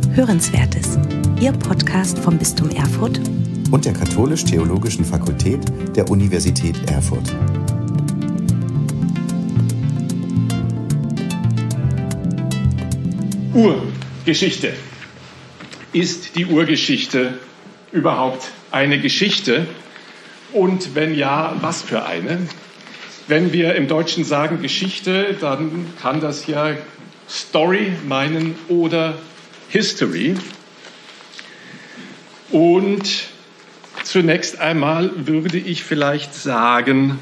Hörenswertes, Ihr Podcast vom Bistum Erfurt und der Katholisch-Theologischen Fakultät der Universität Erfurt. Urgeschichte. Ist die Urgeschichte überhaupt eine Geschichte? Und wenn ja, was für eine? Wenn wir im Deutschen sagen Geschichte, dann kann das ja Story meinen oder History. Und zunächst einmal würde ich vielleicht sagen,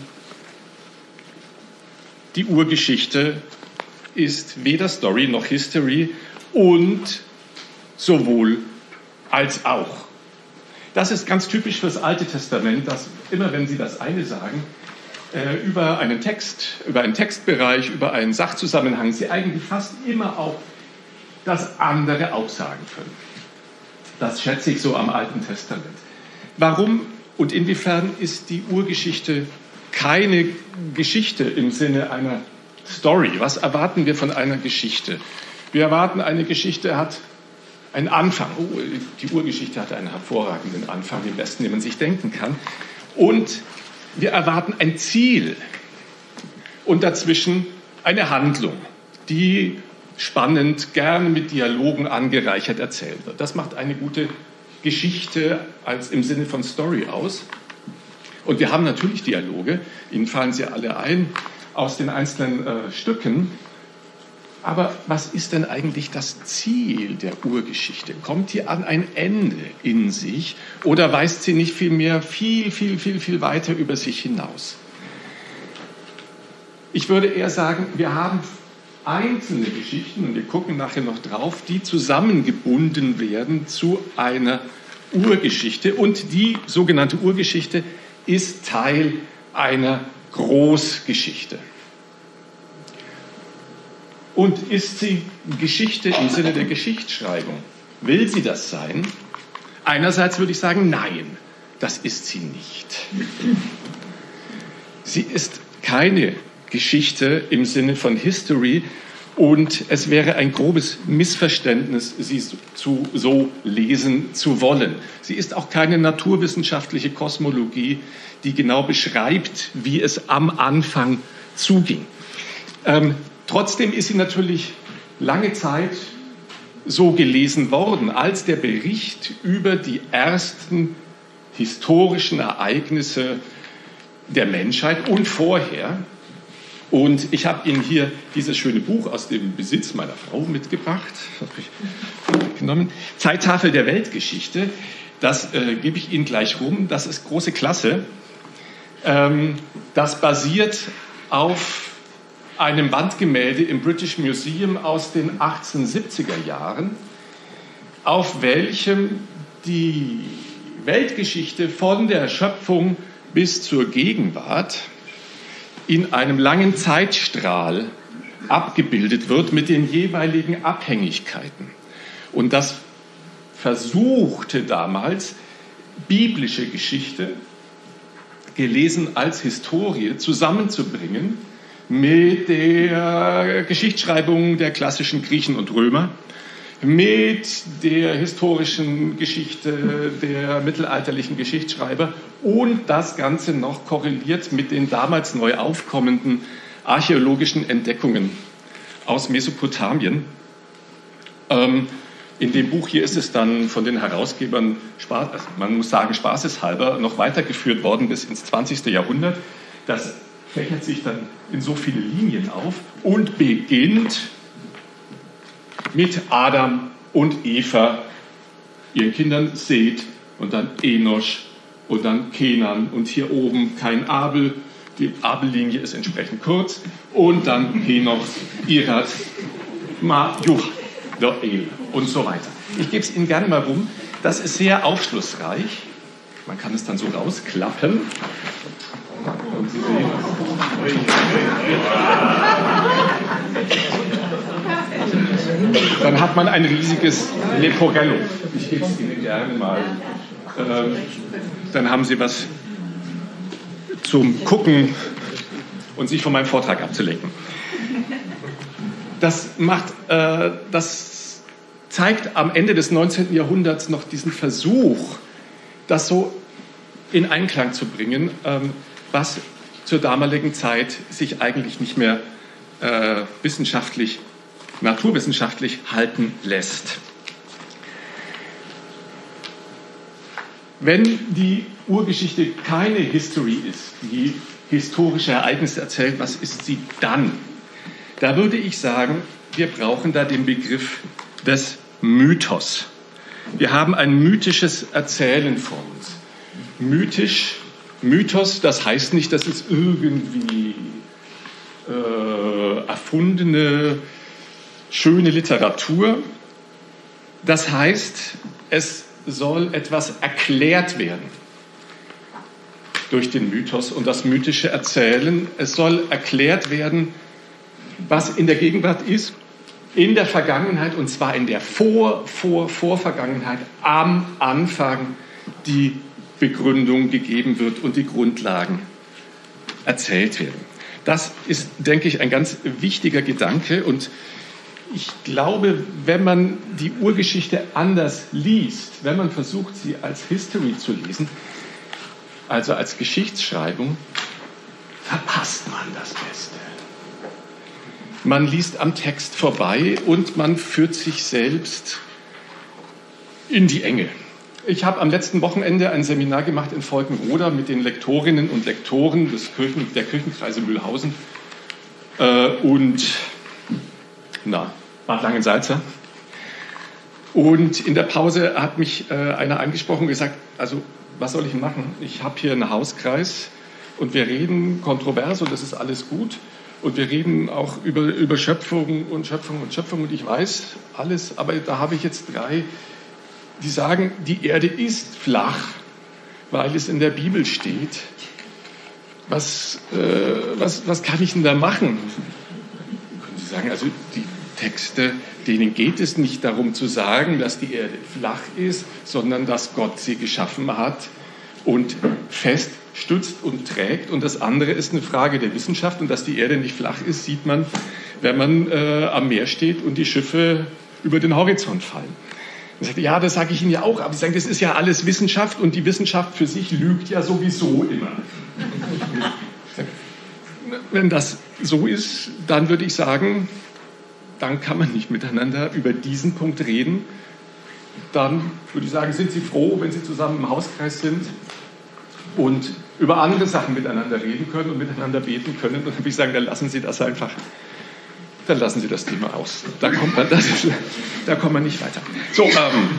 die Urgeschichte ist weder Story noch History und sowohl als auch. Das ist ganz typisch für das Alte Testament, dass immer, wenn Sie das eine sagen, über einen Text, über einen Textbereich, über einen Sachzusammenhang, Sie eigentlich fast immer auch das andere aussagen können. Das schätze ich so am Alten Testament. Warum und inwiefern ist die Urgeschichte keine Geschichte im Sinne einer Story? Was erwarten wir von einer Geschichte? Wir erwarten, eine Geschichte hat einen Anfang. Oh, die Urgeschichte hatte einen hervorragenden Anfang, den besten, den man sich denken kann. Und wir erwarten ein Ziel und dazwischen eine Handlung, die spannend, gerne mit Dialogen angereichert erzählt wird. Das macht eine gute Geschichte als im Sinne von Story aus. Und wir haben natürlich Dialoge, Ihnen fallen sie alle ein, aus den einzelnen Stücken. Aber was ist denn eigentlich das Ziel der Urgeschichte? Kommt die an ein Ende in sich oder weist sie nicht vielmehr viel weiter über sich hinaus? Ich würde eher sagen, wir haben einzelne Geschichten, und wir gucken nachher noch drauf, die zusammengebunden werden zu einer Urgeschichte. Und die sogenannte Urgeschichte ist Teil einer Großgeschichte. Und ist sie Geschichte im Sinne der Geschichtsschreibung? Will sie das sein? Einerseits würde ich sagen, nein, das ist sie nicht. Sie ist keine Geschichte im Sinne von History und es wäre ein grobes Missverständnis, sie so lesen zu wollen. Sie ist auch keine naturwissenschaftliche Kosmologie, die genau beschreibt, wie es am Anfang zuging. Trotzdem ist sie natürlich lange Zeit so gelesen worden, als der Bericht über die ersten historischen Ereignisse der Menschheit und vorher. Und ich habe Ihnen hier dieses schöne Buch aus dem Besitz meiner Frau mitgebracht, genommen. Zeittafel der Weltgeschichte. Das gebe ich Ihnen gleich rum. Das ist große Klasse. Das basiert auf einem Wandgemälde im British Museum aus den 1870er Jahren, auf welchem die Weltgeschichte von der Schöpfung bis zur Gegenwart in einem langen Zeitstrahl abgebildet wird mit den jeweiligen Abhängigkeiten. Und das versuchte damals, biblische Geschichte, gelesen als Historie, zusammenzubringen mit der Geschichtsschreibung der klassischen Griechen und Römer, mit der historischen Geschichte der mittelalterlichen Geschichtsschreiber und das Ganze noch korreliert mit den damals neu aufkommenden archäologischen Entdeckungen aus Mesopotamien. In dem Buch hier ist es dann von den Herausgebern, man muss sagen spaßeshalber, noch weitergeführt worden bis ins 20. Jahrhundert. Das fächert sich dann in so viele Linien auf und beginnt mit Adam und Eva, ihren Kindern Seth und dann Enosch und dann Kenan und hier oben kein Abel, die Abellinie ist entsprechend kurz und dann Henoch, Irad, Joel und so weiter. Ich gebe es Ihnen gerne mal rum, das ist sehr aufschlussreich, man kann es dann so rausklappen. Und Sie sehen es. Dann hat man ein riesiges Leporello. Ich gebe es Ihnen gerne mal. Dann haben Sie was zum Gucken und sich von meinem Vortrag abzulenken. Das macht das zeigt am Ende des 19. Jahrhunderts noch diesen Versuch, das so in Einklang zu bringen, was zur damaligen Zeit sich eigentlich nicht mehr naturwissenschaftlich halten lässt. Wenn die Urgeschichte keine History ist, die historische Ereignisse erzählt, was ist sie dann? Da würde ich sagen, wir brauchen da den Begriff des Mythos. Wir haben ein mythisches Erzählen vor uns. Mythos, das heißt nicht, dass es irgendwie erfundene, schöne Literatur. Das heißt, es soll etwas erklärt werden durch den Mythos und das mythische Erzählen. Es soll erklärt werden, was in der Gegenwart ist, in der Vergangenheit, und zwar in der Vorvergangenheit, am Anfang die Begründung gegeben wird und die Grundlagen erzählt werden. Das ist, denke ich, ein ganz wichtiger Gedanke, und ich glaube, wenn man die Urgeschichte anders liest, wenn man versucht, sie als History zu lesen, also als Geschichtsschreibung, verpasst man das Beste. Man liest am Text vorbei und man führt sich selbst in die Enge. Ich habe am letzten Wochenende ein Seminar gemacht in Volkenroda mit den Lektorinnen und Lektoren der Kirchenkreise Mühlhausen und Bad Langensalza. Und in der Pause hat mich einer angesprochen und gesagt, also was soll ich denn machen? Ich habe hier einen Hauskreis und wir reden kontrovers und das ist alles gut. Und wir reden auch über Schöpfung und ich weiß alles, aber da habe ich jetzt 3, die sagen, die Erde ist flach, weil es in der Bibel steht. Was kann ich denn da machen? Können Sie sagen, also die Texte, denen geht es nicht darum zu sagen, dass die Erde flach ist, sondern dass Gott sie geschaffen hat und fest stützt und trägt. Und das andere ist eine Frage der Wissenschaft. Und dass die Erde nicht flach ist, sieht man, wenn man am Meer steht und die Schiffe über den Horizont fallen. Ich sagte, ja, das sage ich Ihnen ja auch, aber ich sage, das ist ja alles Wissenschaft und die Wissenschaft für sich lügt ja sowieso immer. Wenn das so ist, dann würde ich sagen, dann kann man nicht miteinander über diesen Punkt reden. Dann würde ich sagen, sind Sie froh, wenn Sie zusammen im Hauskreis sind und über andere Sachen miteinander reden können und miteinander beten können. Und dann würde ich sagen, dann lassen Sie das einfach. Dann lassen Sie das Thema aus. Da kommt man nicht weiter. So,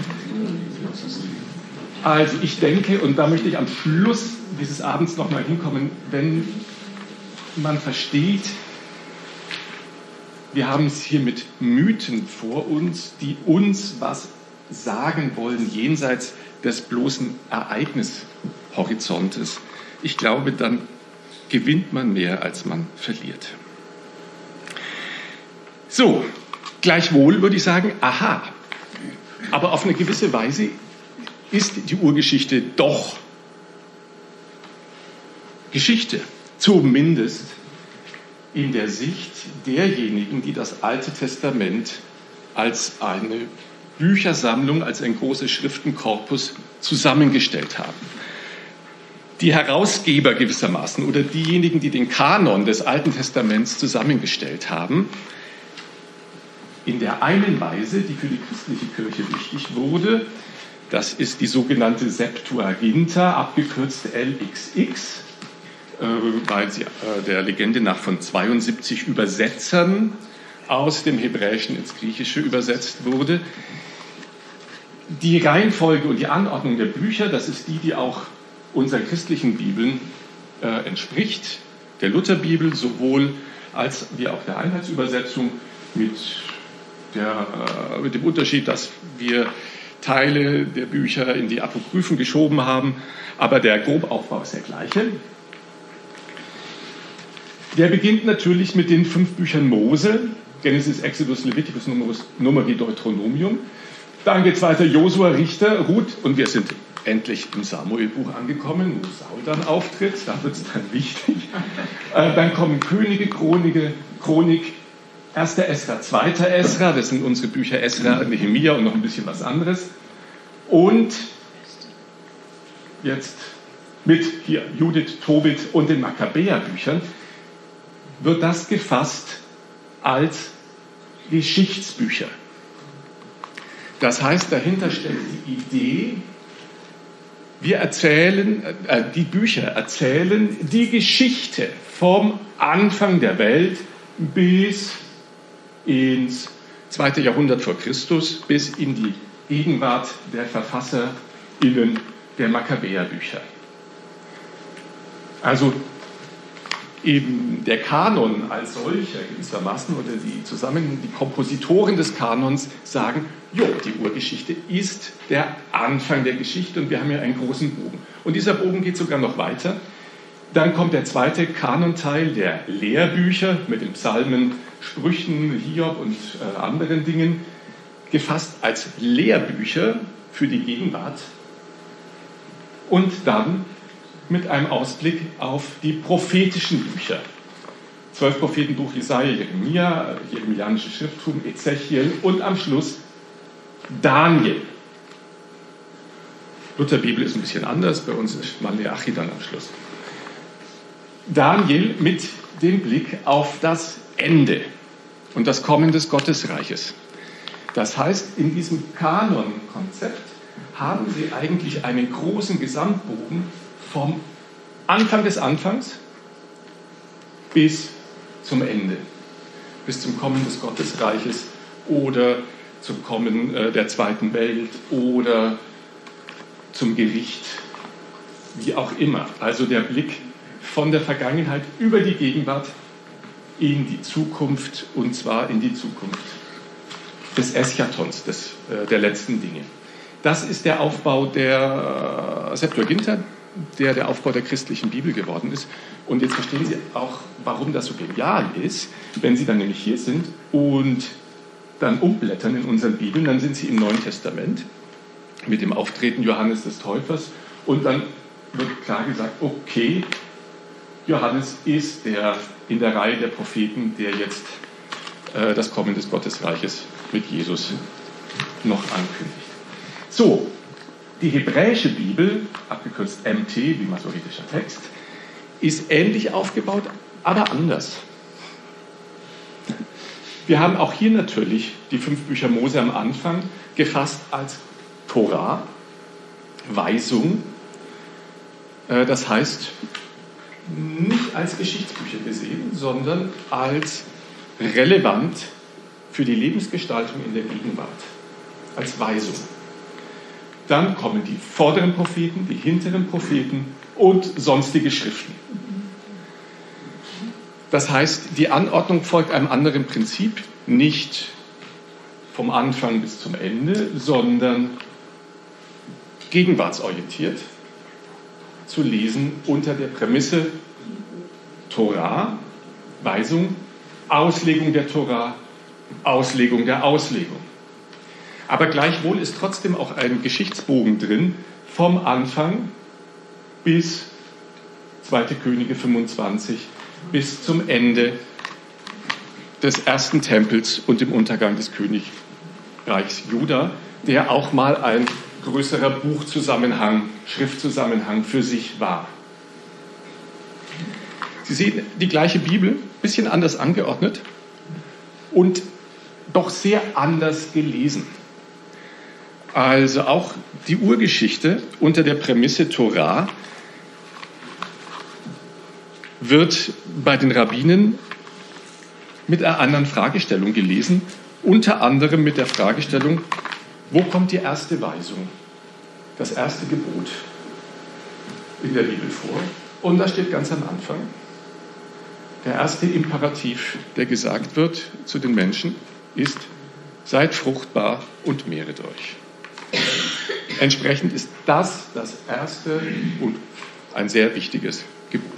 also ich denke, und da möchte ich am Schluss dieses Abends nochmal hinkommen, wenn man versteht, wir haben es hier mit Mythen vor uns, die uns was sagen wollen, jenseits des bloßen Ereignishorizontes. Ich glaube, dann gewinnt man mehr, als man verliert. So, gleichwohl würde ich sagen, aha, aber auf eine gewisse Weise ist die Urgeschichte doch Geschichte, zumindest in der Sicht derjenigen, die das Alte Testament als eine Büchersammlung, als ein großes Schriftenkorpus zusammengestellt haben. Die Herausgeber gewissermaßen oder diejenigen, die den Kanon des Alten Testaments zusammengestellt haben, in der einen Weise, die für die christliche Kirche wichtig wurde, das ist die sogenannte Septuaginta, abgekürzt LXX, weil sie der Legende nach von 72 Übersetzern aus dem Hebräischen ins Griechische übersetzt wurde. Die Reihenfolge und die Anordnung der Bücher, das ist die auch unseren christlichen Bibeln entspricht, der Lutherbibel sowohl als wie auch der Einheitsübersetzung mit dem Unterschied, dass wir Teile der Bücher in die Apokryphen geschoben haben, aber der Grobaufbau ist der gleiche. Der beginnt natürlich mit den 5 Büchern Mose, Genesis, Exodus, Leviticus, Numeri, Deuteronomium. Dann geht es weiter, Josua, Richter, Ruth, und wir sind endlich im Samuel-Buch angekommen, wo Saul dann auftritt, da wird es dann wichtig. Dann kommen Könige, Chronik, 1. Esra, 2. Esra, das sind unsere Bücher Esra, Nehemia und noch ein bisschen was anderes. Und jetzt mit hier Judith, Tobit und den Makkabäerbüchern wird das gefasst als Geschichtsbücher. Das heißt, dahinter steckt die Idee, die Bücher erzählen die Geschichte vom Anfang der Welt bis ins 2. Jahrhundert vor Christus, bis in die Gegenwart der VerfasserInnen der Makkabäerbücher. Also eben der Kanon als solcher gewissermaßen oder die Kompositoren des Kanons sagen, die Urgeschichte ist der Anfang der Geschichte und wir haben hier einen großen Bogen. Und dieser Bogen geht sogar noch weiter. Dann kommt der zweite Kanonteil der Lehrbücher mit den Psalmen, Sprüchen, Hiob und anderen Dingen, gefasst als Lehrbücher für die Gegenwart und dann mit einem Ausblick auf die prophetischen Bücher. 12 Prophetenbuch Jesaja, Jeremia, jeremianische Schrifttum, Ezechiel und am Schluss Daniel. Lutherbibel ist ein bisschen anders, bei uns ist Maleachi dann am Schluss. Daniel mit dem Blick auf das Ende und das Kommen des Gottesreiches. Das heißt, in diesem Kanon-Konzept haben Sie eigentlich einen großen Gesamtbogen vom Anfang des Anfangs bis zum Ende, bis zum Kommen des Gottesreiches oder zum Kommen der zweiten Welt oder zum Gericht, wie auch immer. Also der Blick von der Vergangenheit über die Gegenwart in die Zukunft, und zwar in die Zukunft des Eschatons, der letzten Dinge. Das ist der Aufbau der Septuaginta, der Aufbau der christlichen Bibel geworden ist. Und jetzt verstehen Sie auch, warum das so genial ist. Wenn Sie dann nämlich hier sind und dann umblättern in unseren Bibeln, dann sind Sie im Neuen Testament mit dem Auftreten Johannes des Täufers und dann wird klar gesagt, okay, Johannes ist in der Reihe der Propheten, der jetzt das Kommen des Gottesreiches mit Jesus noch ankündigt. So, die hebräische Bibel, abgekürzt MT, wie masoretischer Text, ist ähnlich aufgebaut, aber anders. Wir haben auch hier natürlich die 5 Bücher Mose am Anfang gefasst als Torah, Weisung. Das heißt, nicht als Geschichtsbücher gesehen, sondern als relevant für die Lebensgestaltung in der Gegenwart, als Weisung. Dann kommen die vorderen Propheten, die hinteren Propheten und sonstige Schriften. Das heißt, die Anordnung folgt einem anderen Prinzip, nicht vom Anfang bis zum Ende, sondern gegenwartsorientiert zu lesen unter der Prämisse Torah, Weisung, Auslegung der Torah, Auslegung der Auslegung. Aber gleichwohl ist trotzdem auch ein Geschichtsbogen drin, vom Anfang bis 2. Könige 25, bis zum Ende des ersten Tempels und dem Untergang des Königreichs Juda, der auch mal ein größerer Buchzusammenhang, Schriftzusammenhang für sich war. Sie sehen die gleiche Bibel, ein bisschen anders angeordnet und doch sehr anders gelesen. Also auch die Urgeschichte unter der Prämisse Torah wird bei den Rabbinen mit einer anderen Fragestellung gelesen, unter anderem mit der Fragestellung, wo kommt die erste Weisung, das erste Gebot in der Bibel vor? Und da steht ganz am Anfang, der erste Imperativ, der gesagt wird zu den Menschen, ist, seid fruchtbar und mehret euch. Entsprechend ist das erste und ein sehr wichtiges Gebot.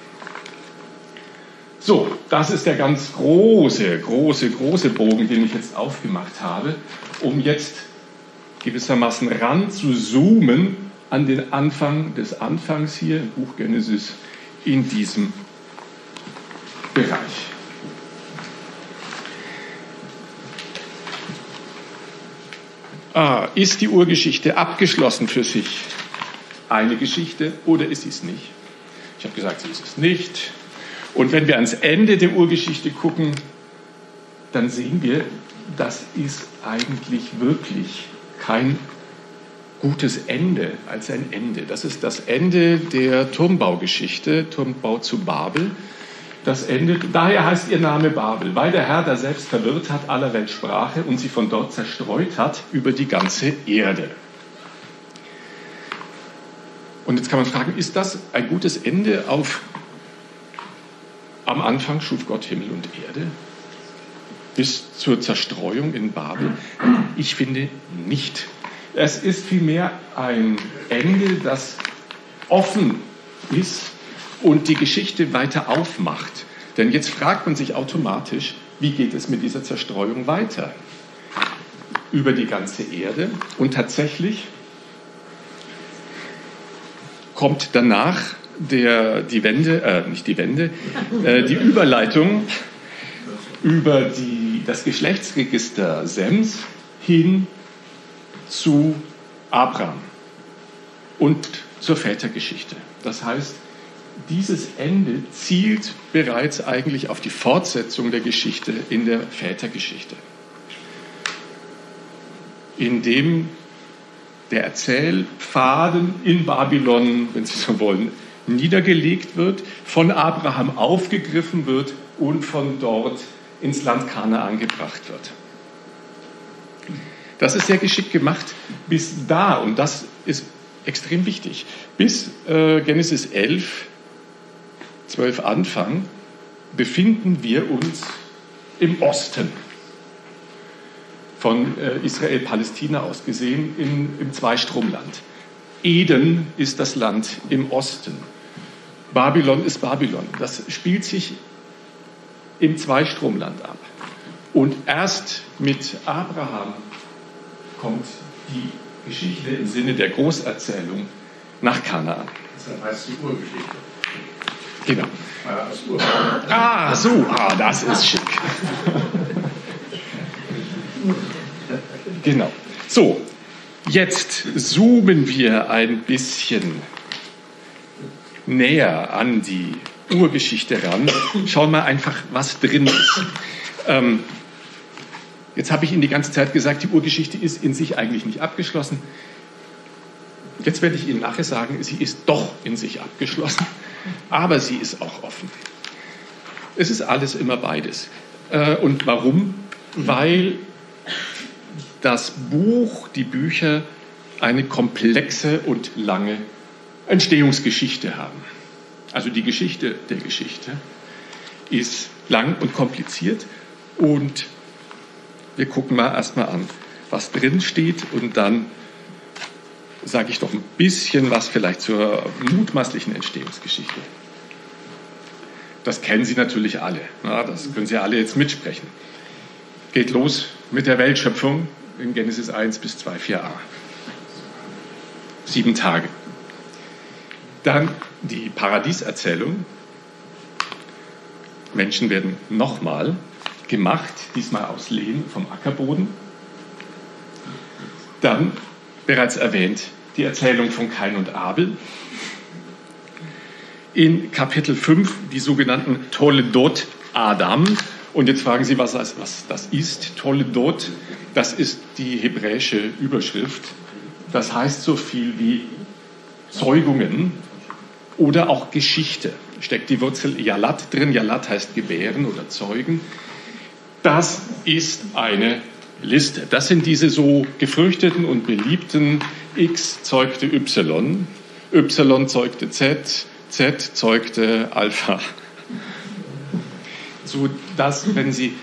So, das ist der ganz große Bogen, den ich jetzt aufgemacht habe, um jetzt gewissermaßen ran zu zoomen an den Anfang des Anfangs hier im Buch Genesis in diesem Bereich. Ist die Urgeschichte abgeschlossen für sich? Eine Geschichte oder ist sie es nicht? Ich habe gesagt, sie ist es nicht. Und wenn wir ans Ende der Urgeschichte gucken, dann sehen wir, das ist eigentlich wirklich kein gutes Ende als ein Ende. Das ist das Ende der Turmbaugeschichte, Turmbau zu Babel. Das Ende, daher heißt ihr Name Babel, weil der Herr da selbst verwirrt hat aller Welt Sprache und sie von dort zerstreut hat über die ganze Erde. Und jetzt kann man fragen, ist das ein gutes Ende am Anfang schuf Gott Himmel und Erde? Bis zur Zerstreuung in Babel? Ich finde nicht. Es ist vielmehr ein Ende, das offen ist und die Geschichte weiter aufmacht. Denn jetzt fragt man sich automatisch, wie geht es mit dieser Zerstreuung weiter? Über die ganze Erde. Und tatsächlich kommt danach die Überleitung über das Geschlechtsregister Sems hin zu Abraham und zur Vätergeschichte. Das heißt, dieses Ende zielt bereits eigentlich auf die Fortsetzung der Geschichte in der Vätergeschichte, indem der Erzählfaden in Babylon, wenn Sie so wollen, niedergelegt wird, von Abraham aufgegriffen wird und von dort ins Land Kanaan gebracht wird. Das ist sehr geschickt gemacht bis da, und das ist extrem wichtig, bis Genesis 11, 12 Anfang, befinden wir uns im Osten. Von Israel-Palästina aus gesehen im Zweistromland. Eden ist das Land im Osten. Babylon ist Babylon. Das spielt sich im Zweistromland ab. Und erst mit Abraham kommt die Geschichte im Sinne der Großerzählung nach Kanaan. Das heißt die Urgeschichte. Genau. Das ist schick. Genau. So, jetzt zoomen wir ein bisschen näher an die Urgeschichte ran. Schauen wir einfach, was drin ist. Jetzt habe ich Ihnen die ganze Zeit gesagt, die Urgeschichte ist in sich eigentlich nicht abgeschlossen. Jetzt werde ich Ihnen nachher sagen, sie ist doch in sich abgeschlossen, aber sie ist auch offen. Es ist alles immer beides. Und warum? Weil das Buch, die Bücher eine komplexe und lange Entstehungsgeschichte haben. Also die Geschichte der Geschichte ist lang und kompliziert, und wir gucken mal erstmal an, was drin steht, und dann sage ich doch ein bisschen was vielleicht zur mutmaßlichen Entstehungsgeschichte. Das kennen Sie natürlich alle, das können Sie alle jetzt mitsprechen. Geht los mit der Weltschöpfung in Genesis 1 bis 2, 4a. 7 Tage. Dann die Paradieserzählung. Menschen werden nochmal gemacht, diesmal aus Lehm vom Ackerboden. Dann, bereits erwähnt, die Erzählung von Kain und Abel. In Kapitel 5 die sogenannten Toledot Adam. Und jetzt fragen Sie, was das ist. Toledot, das ist die hebräische Überschrift. Das heißt so viel wie Zeugungen oder auch Geschichte. Steckt die Wurzel Yalat drin. Yalat heißt gebären oder zeugen. Das ist eine Liste. Das sind diese so gefürchteten und beliebten X zeugte Y, Y zeugte Z, Z zeugte Alpha. So dass, wenn Sie,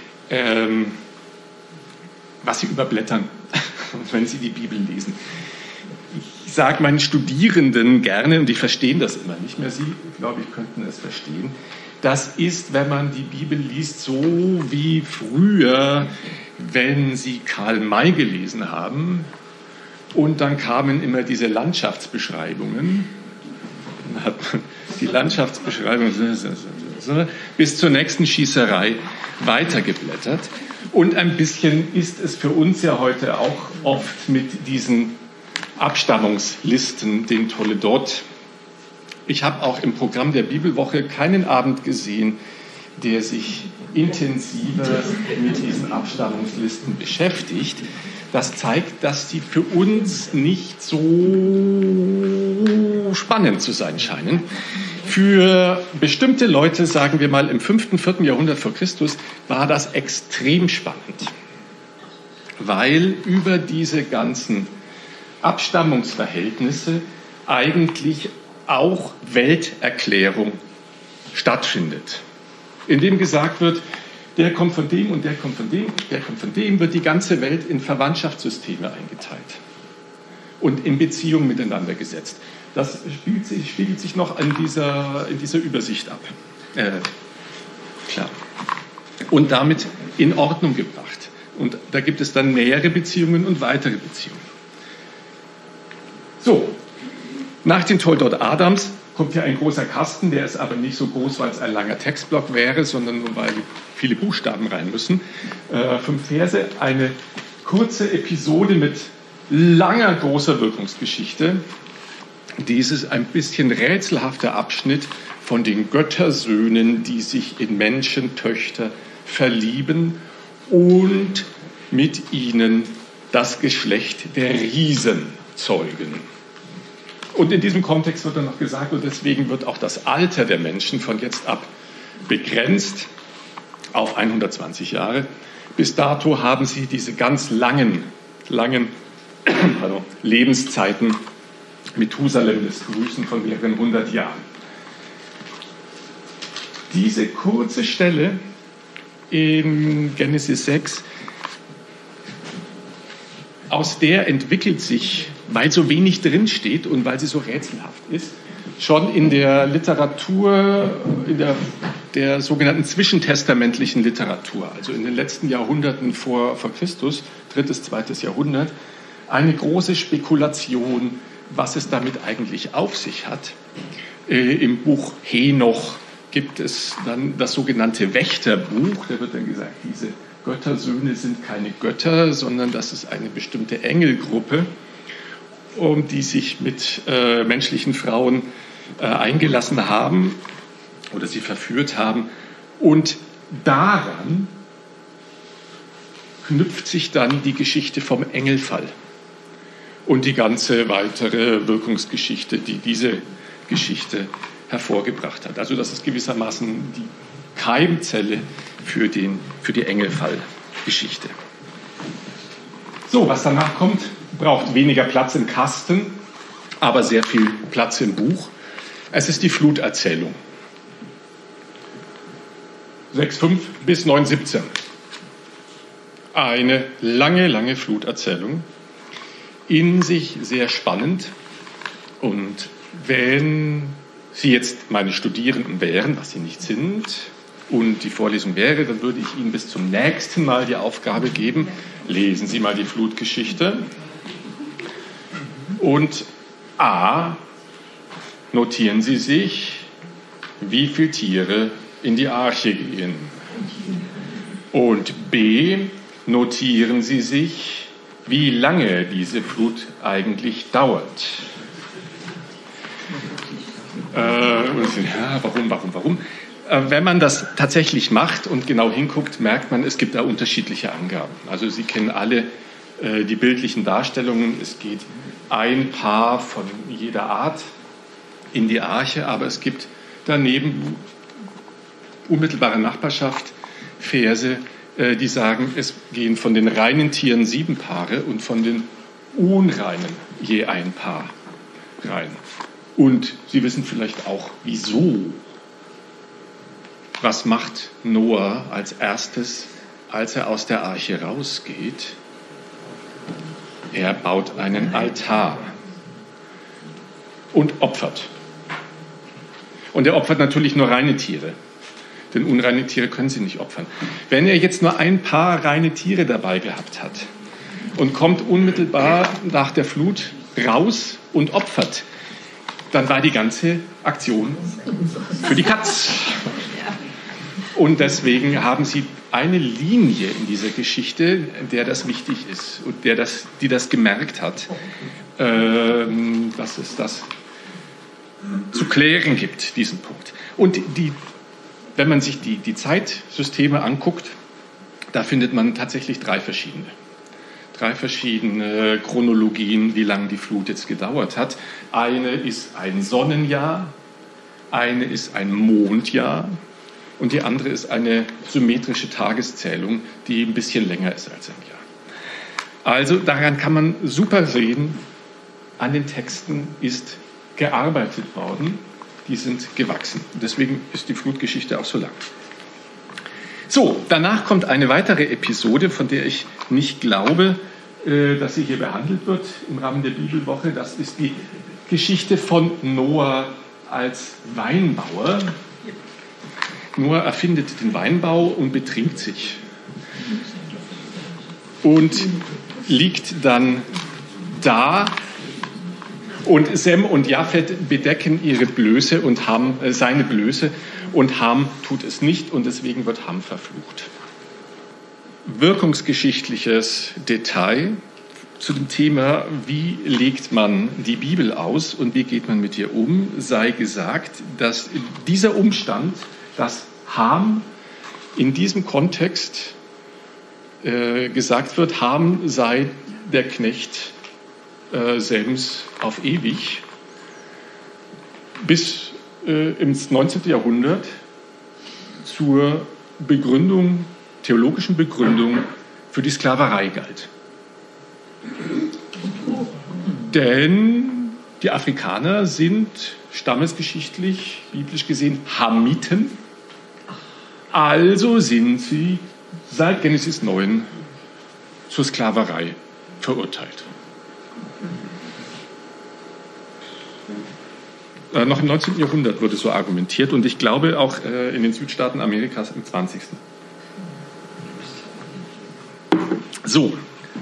was Sie überblättern, wenn Sie die Bibel lesen. Ich sage meinen Studierenden gerne, und die verstehen das immer nicht mehr, Sie, glaube ich, könnten es verstehen, das ist, wenn man die Bibel liest, so wie früher, wenn Sie Karl May gelesen haben, und dann kamen immer diese Landschaftsbeschreibungen. Dann hat man die Landschaftsbeschreibung, sondern bis zur nächsten Schießerei weitergeblättert. Und ein bisschen ist es für uns ja heute auch oft mit diesen Abstammungslisten, den Toledot. Ich habe auch im Programm der Bibelwoche keinen Abend gesehen, der sich intensiver mit diesen Abstammungslisten beschäftigt. Das zeigt, dass die für uns nicht so spannend zu sein scheinen. Für bestimmte Leute, sagen wir mal im 5., 4. Jahrhundert vor Christus, war das extrem spannend, weil über diese ganzen Abstammungsverhältnisse eigentlich auch Welterklärung stattfindet, indem gesagt wird, der kommt von dem und der kommt von dem, der kommt von dem, wird die ganze Welt in Verwandtschaftssysteme eingeteilt und in Beziehungen miteinander gesetzt. Das spiegelt sich noch in dieser Übersicht ab. Klar. Und damit in Ordnung gebracht. Und da gibt es dann nähere Beziehungen und weitere Beziehungen. So, nach dem Toledot Adams kommt hier ein großer Kasten, der ist aber nicht so groß, weil es ein langer Textblock wäre, sondern nur weil viele Buchstaben rein müssen. 5 Verse, eine kurze Episode mit langer, großer Wirkungsgeschichte. Dieses ein bisschen rätselhafte Abschnitt von den Göttersöhnen, die sich in Menschentöchter verlieben und mit ihnen das Geschlecht der Riesen zeugen. Und in diesem Kontext wird dann noch gesagt, und deswegen wird auch das Alter der Menschen von jetzt ab begrenzt auf 120 Jahre. Bis dato haben sie diese ganz langen Lebenszeiten Methusalem des Grüßen von mehreren 100 Jahren. Diese kurze Stelle in Genesis 6, aus der entwickelt sich, weil so wenig drinsteht und weil sie so rätselhaft ist, schon in der Literatur, in der sogenannten zwischentestamentlichen Literatur, also in den letzten Jahrhunderten vor Christus, 3., 2. Jahrhundert, eine große Spekulation, was es damit eigentlich auf sich hat. Im Buch Henoch gibt es dann das sogenannte Wächterbuch. Da wird dann gesagt, diese Göttersöhne sind keine Götter, sondern das ist eine bestimmte Engelgruppe, die sich mit menschlichen Frauen eingelassen haben oder sie verführt haben. Und daran knüpft sich dann die Geschichte vom Engelfall und die ganze weitere Wirkungsgeschichte, die diese Geschichte hervorgebracht hat. Also das ist gewissermaßen die Keimzelle für die Engelfallgeschichte. So, was danach kommt, braucht weniger Platz im Kasten, aber sehr viel Platz im Buch. Es ist die Fluterzählung. 6,5 bis 9,17. Eine lange Fluterzählung. In sich sehr spannend. Und wenn Sie jetzt meine Studierenden wären, was Sie nicht sind, und die Vorlesung wäre, dann würde ich Ihnen bis zum nächsten Mal die Aufgabe geben, lesen Sie mal die Flutgeschichte und A, notieren Sie sich, wie viele Tiere in die Arche gehen. Und B, notieren Sie sich, wie lange diese Flut eigentlich dauert. Warum? Wenn man das tatsächlich macht und genau hinguckt, merkt man, es gibt da unterschiedliche Angaben. Also Sie kennen alle die bildlichen Darstellungen. Es geht ein Paar von jeder Art in die Arche, aber es gibt daneben unmittelbare Nachbarschaft Verse, die sagen, es gehen von den reinen Tieren 7 Paare und von den unreinen je ein Paar rein. Und Sie wissen vielleicht auch, wieso. Was macht Noah als erstes, als er aus der Arche rausgeht? Er baut einen Altar und opfert. Und er opfert natürlich nur reine Tiere, denn unreine Tiere können Sie nicht opfern. Wenn er jetzt nur ein paar reine Tiere dabei gehabt hat und kommt unmittelbar nach der Flut raus und opfert, dann war die ganze Aktion für die Katz. Und deswegen haben sie eine Linie in dieser Geschichte, der das wichtig ist und die das gemerkt hat, dass es das zu klären gibt, diesen Punkt. Und wenn man sich die Zeitsysteme anguckt, da findet man tatsächlich drei verschiedene Chronologien, wie lange die Flut jetzt gedauert hat. Eine ist ein Sonnenjahr, eine ist ein Mondjahr und die andere ist eine symmetrische Tageszählung, die ein bisschen länger ist als ein Jahr. Also daran kann man super sehen, an den Texten ist gearbeitet worden, die sind gewachsen. Deswegen ist die Flutgeschichte auch so lang. So, danach kommt eine weitere Episode, von der ich nicht glaube, dass sie hier behandelt wird im Rahmen der Bibelwoche. Das ist die Geschichte von Noah als Weinbauer. Noah erfindet den Weinbau und betrinkt sich und liegt dann da. Und Sem und Japhet bedecken ihre Blöße und seine Blöße und Ham tut es nicht und deswegen wird Ham verflucht. Wirkungsgeschichtliches Detail zu dem Thema, wie legt man die Bibel aus und wie geht man mit ihr um, sei gesagt, dass dieser Umstand, dass Ham in diesem Kontext gesagt wird, Ham sei der Knecht Sems auf ewig, bis ins 19. Jahrhundert zur theologischen Begründung für die Sklaverei galt. Denn die Afrikaner sind stammesgeschichtlich, biblisch gesehen, Hamiten. Also sind sie seit Genesis 9 zur Sklaverei verurteilt. Noch im 19. Jahrhundert wurde so argumentiert und ich glaube auch in den Südstaaten Amerikas im 20. So,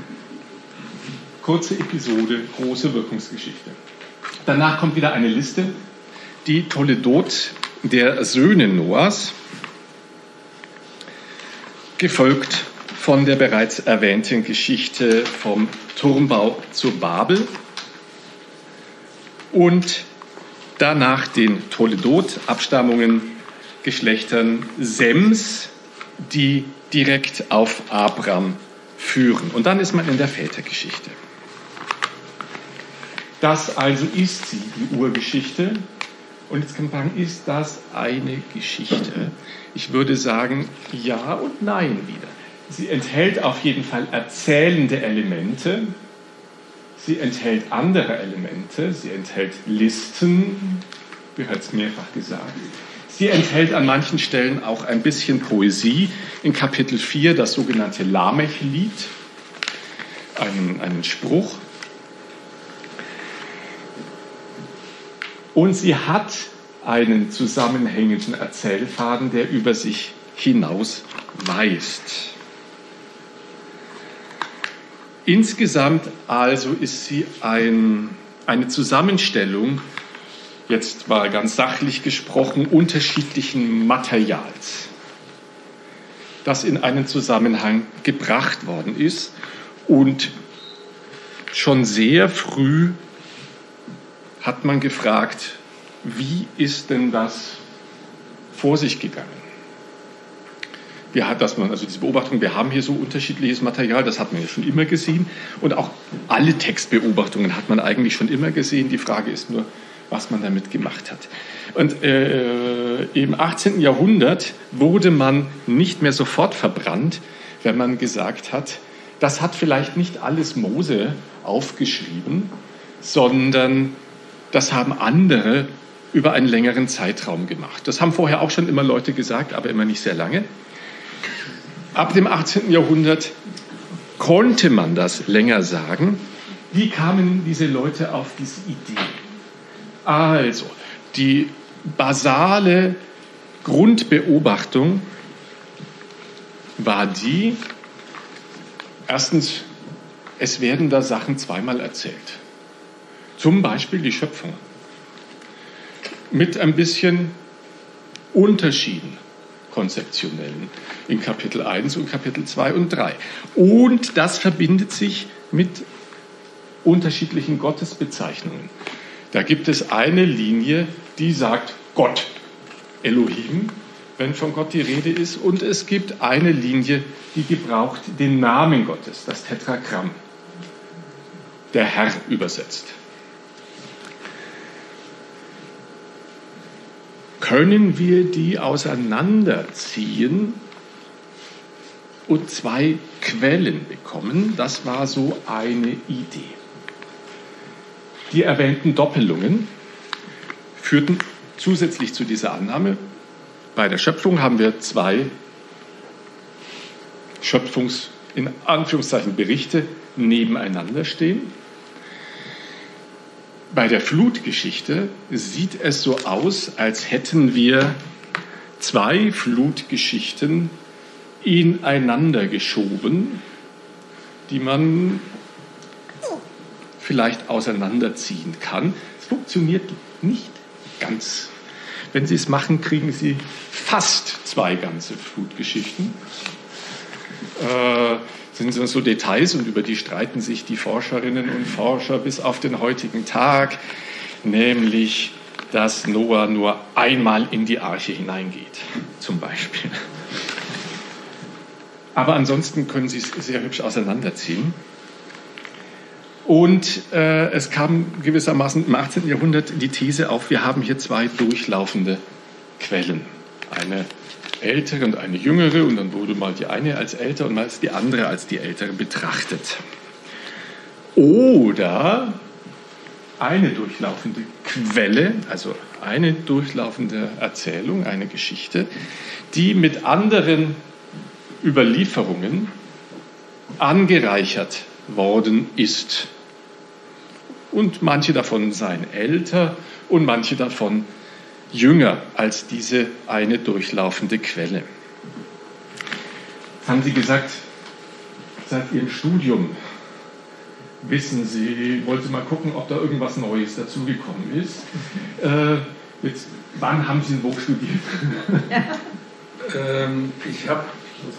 kurze Episode, große Wirkungsgeschichte. Danach kommt wieder eine Liste, die Toledot der Söhne Noahs, gefolgt von der bereits erwähnten Geschichte vom Turmbau zur Babel und danach den Toledot-Abstammungen, Geschlechtern Sems, die direkt auf Abraham führen. Und dann ist man in der Vätergeschichte. Das also ist sie, die Urgeschichte. Und jetzt kann man fragen, ist das eine Geschichte? Ich würde sagen, ja und nein wieder. Sie enthält auf jeden Fall erzählende Elemente. Sie enthält andere Elemente. Sie enthält Listen, wie hat es mehrfach gesagt. Sie enthält an manchen Stellen auch ein bisschen Poesie. In Kapitel 4 das sogenannte Lamech-Lied, einen Spruch. Und sie hat einen zusammenhängenden Erzählfaden, der über sich hinaus weist. Insgesamt also ist sie eine Zusammenstellung, jetzt mal ganz sachlich gesprochen, unterschiedlichen Materials, das in einen Zusammenhang gebracht worden ist und schon sehr früh hat man gefragt, wie ist denn das vor sich gegangen? Diese Beobachtung, wir haben hier so unterschiedliches Material, das hat man ja schon immer gesehen und auch alle Textbeobachtungen hat man eigentlich schon immer gesehen. Die Frage ist nur, was man damit gemacht hat. Und im 18. Jahrhundert wurde man nicht mehr sofort verbrannt, wenn man gesagt hat, das hat vielleicht nicht alles Mose aufgeschrieben, sondern das haben andere über einen längeren Zeitraum gemacht. Das haben vorher auch schon immer Leute gesagt, aber immer nicht sehr lange. Ab dem 18. Jahrhundert konnte man das länger sagen. Wie kamen diese Leute auf diese Idee? Also, die basale Grundbeobachtung war die, erstens, es werden da Sachen zweimal erzählt. Zum Beispiel die Schöpfung. Mit ein bisschen Unterschieden konzeptionellen in Kapitel 1 und Kapitel 2 und 3. Und das verbindet sich mit unterschiedlichen Gottesbezeichnungen. Da gibt es eine Linie, die sagt Gott, Elohim, wenn von Gott die Rede ist. Und es gibt eine Linie, die gebraucht den Namen Gottes, das Tetragramm, der Herr übersetzt. Können wir die auseinanderziehen und zwei Quellen bekommen? Das war so eine Idee. Die erwähnten Doppelungen führten zusätzlich zu dieser Annahme. Bei der Schöpfung haben wir zwei in Anführungszeichen Berichte nebeneinander stehen. Bei der Flutgeschichte sieht es so aus, als hätten wir zwei Flutgeschichten ineinander geschoben, die man vielleicht auseinanderziehen kann. Es funktioniert nicht ganz. Wenn Sie es machen, kriegen Sie fast zwei ganze Flutgeschichten. Sind so Details und über die streiten sich die Forscherinnen und Forscher bis auf den heutigen Tag, nämlich, dass Noah nur einmal in die Arche hineingeht, zum Beispiel. Aber ansonsten können Sie es sehr hübsch auseinanderziehen. Und es kam gewissermaßen im 18. Jahrhundert die These auf, wir haben hier zwei durchlaufende Quellen. Eine ältere und eine jüngere, und dann wurde mal die eine als älter und mal die andere als die ältere betrachtet. Oder eine durchlaufende Quelle, also eine durchlaufende Erzählung, eine Geschichte, die mit anderen Überlieferungen angereichert worden ist. Und manche davon seien älter und manche davon jünger als diese eine durchlaufende Quelle. Jetzt haben Sie gesagt, seit Ihrem Studium wissen Sie, wollte mal gucken, ob da irgendwas Neues dazugekommen ist. Wann haben Sie ein Buch studiert? Ich habe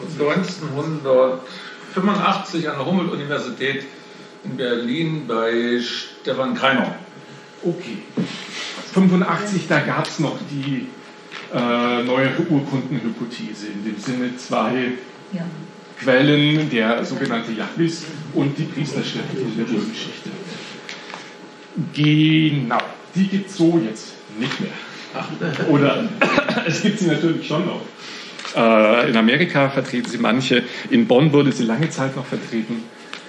1985 an der Humboldt-Universität in Berlin bei Stefan Kreiner. Okay. 85, da gab es noch die neuere Urkundenhypothese, in dem Sinne zwei Quellen, der sogenannte Jahwist und die Priesterschrift in der Urgeschichte. Genau, die gibt es so jetzt nicht mehr. Oder es gibt sie natürlich schon noch. In Amerika vertreten sie manche, in Bonn wurde sie lange Zeit noch vertreten.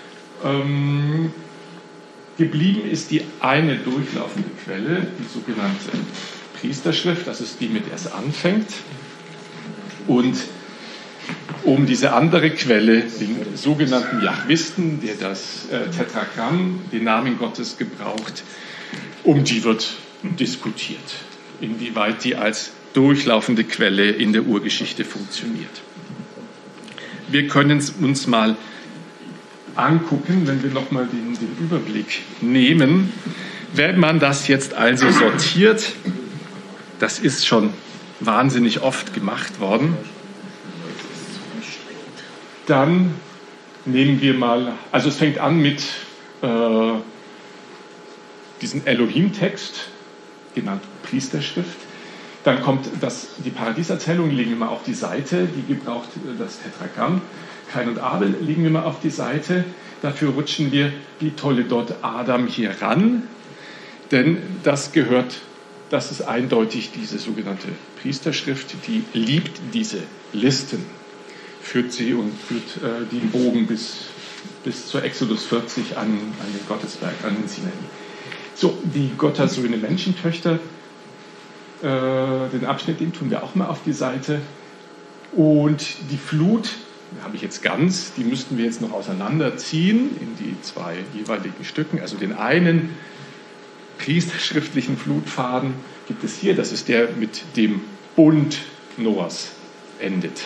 Geblieben ist die eine durchlaufende Quelle, die sogenannte Priesterschrift, das ist die, mit der es anfängt. Und um diese andere Quelle, den sogenannten Jahwisten, der das Tetragramm, den Namen Gottes gebraucht, um die wird diskutiert, inwieweit die als durchlaufende Quelle in der Urgeschichte funktioniert. Wir können es uns mal angucken, wenn wir nochmal den Überblick nehmen. Wenn man das jetzt also sortiert, das ist schon wahnsinnig oft gemacht worden, dann nehmen wir mal, also es fängt an mit diesem Elohim-Text, genannt Priesterschrift. Dann kommt die Paradieserzählung, legen wir mal auf die Seite, die gebraucht das Tetragramm. Kain und Abel legen wir mal auf die Seite. Dafür rutschen wir die Toledot Adam hier ran, denn das ist eindeutig diese sogenannte Priesterschrift, die liebt diese Listen, führt sie und führt den Bogen bis zur Exodus 40 an den Gottesberg, an den Sinai. So, die Gottersöhne, Menschentöchter, den Abschnitt, den tun wir auch mal auf die Seite. Und die Flut, habe ich jetzt ganz, die müssten wir jetzt noch auseinanderziehen in die zwei jeweiligen Stücken. Also den einen priesterschriftlichen Flutfaden gibt es hier, das ist der mit dem Bund Noahs endet.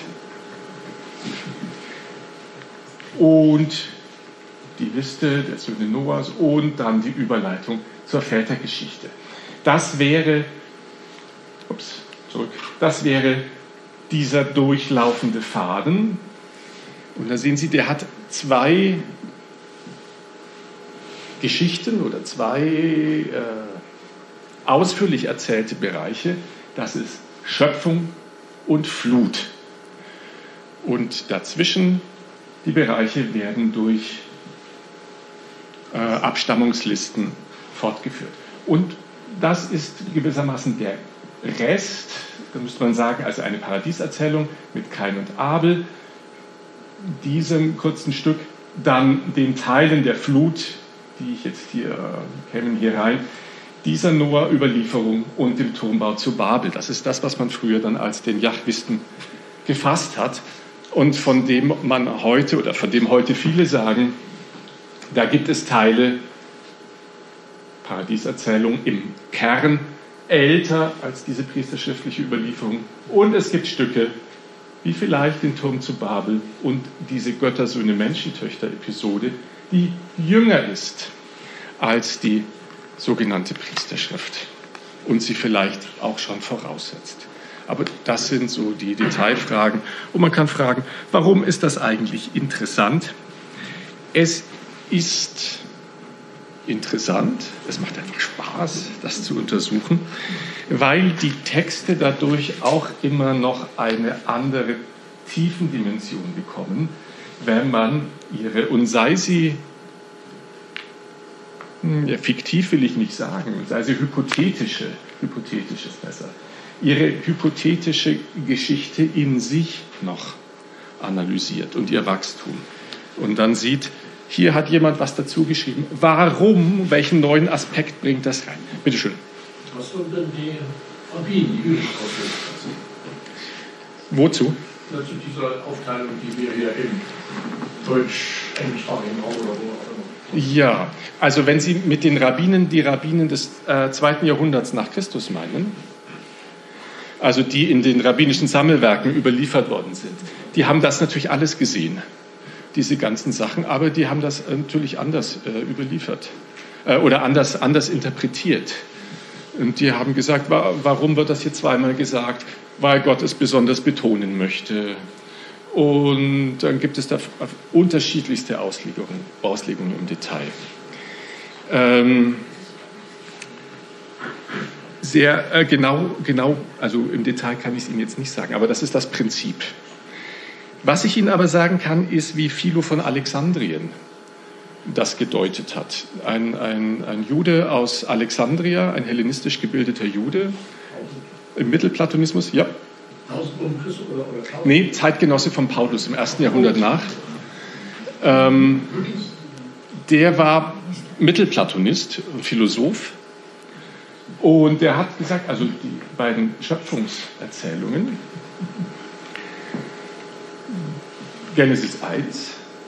Und die Liste der Söhne Noahs und dann die Überleitung zur Vätergeschichte. Das wäre dieser durchlaufende Faden. Und da sehen Sie, der hat zwei Geschichten oder zwei ausführlich erzählte Bereiche. Das ist Schöpfung und Flut. Und dazwischen die Bereiche werden durch Abstammungslisten fortgeführt. Und das ist gewissermaßen der Rest, da müsste man sagen, also eine Paradieserzählung mit Kain und Abel, diesem kurzen Stück, dann den Teilen der Flut, die ich jetzt hier kämen hier rein, dieser Noah-Überlieferung und dem Turmbau zu Babel. Das ist das, was man früher dann als den Jahwisten gefasst hat und von dem man heute oder von dem heute viele sagen, da gibt es Teile, Paradieserzählung im Kern, älter als diese priesterschriftliche Überlieferung. Und es gibt Stücke, wie vielleicht den Turm zu Babel und diese Göttersöhne-Menschentöchter-Episode, die jünger ist als die sogenannte Priesterschrift und sie vielleicht auch schon voraussetzt. Aber das sind so die Detailfragen. Und man kann fragen, warum ist das eigentlich interessant? Es ist interessant, es macht einfach Spaß, das zu untersuchen, weil die Texte dadurch auch immer noch eine andere Tiefendimension bekommen, wenn man ihre, und sei sie, ja, fiktiv will ich nicht sagen, sei sie hypothetisch ist besser, ihre hypothetische Geschichte in sich noch analysiert und ihr Wachstum. Und dann sieht, hier hat jemand was dazu geschrieben. Warum? Welchen neuen Aspekt bringt das rein? Bitte schön. Was sind denn die Rabbinen, die jüdisch sind? Wozu? Zu dieser Aufteilung, die wir hier im deutsch-englischsprachigen Raum oder wo auch immer. Ja, also wenn Sie mit den Rabbinen die Rabbinen des 2. Jahrhunderts nach Christus meinen, also die in den rabbinischen Sammelwerken überliefert worden sind, die haben das natürlich alles gesehen, diese ganzen Sachen, aber die haben das natürlich anders überliefert oder anders interpretiert. Und die haben gesagt, warum wird das hier zweimal gesagt? Weil Gott es besonders betonen möchte. Und dann gibt es da unterschiedlichste Auslegungen im Detail. Sehr genau, also im Detail kann ich es Ihnen jetzt nicht sagen, aber das ist das Prinzip. Was ich Ihnen aber sagen kann, ist, wie Philo von Alexandrien das gedeutet hat. Ein Jude aus Alexandria, ein hellenistisch gebildeter Jude, im Mittelplatonismus, ja. Nee, Zeitgenosse von Paulus im 1. Jahrhundert nach. Der war Mittelplatonist, Philosoph. Und der hat gesagt, also die beiden Schöpfungserzählungen, Genesis 1,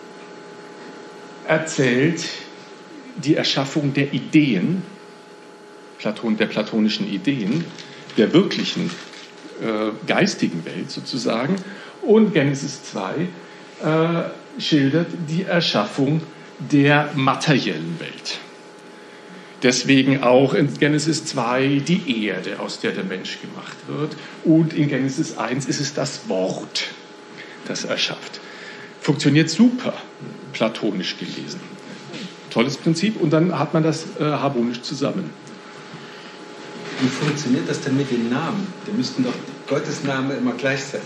erzählt die Erschaffung der Ideen, der platonischen Ideen, der wirklichen geistigen Welt sozusagen. Und Genesis 2 schildert die Erschaffung der materiellen Welt. Deswegen auch in Genesis 2 die Erde, aus der der Mensch gemacht wird. Und in Genesis 1 ist es das Wort, das erschafft. Funktioniert super, platonisch gelesen. Tolles Prinzip und dann hat man das harmonisch zusammen. Wie funktioniert das denn mit den Namen? Da müssten doch Gottes Namen immer gleich sein.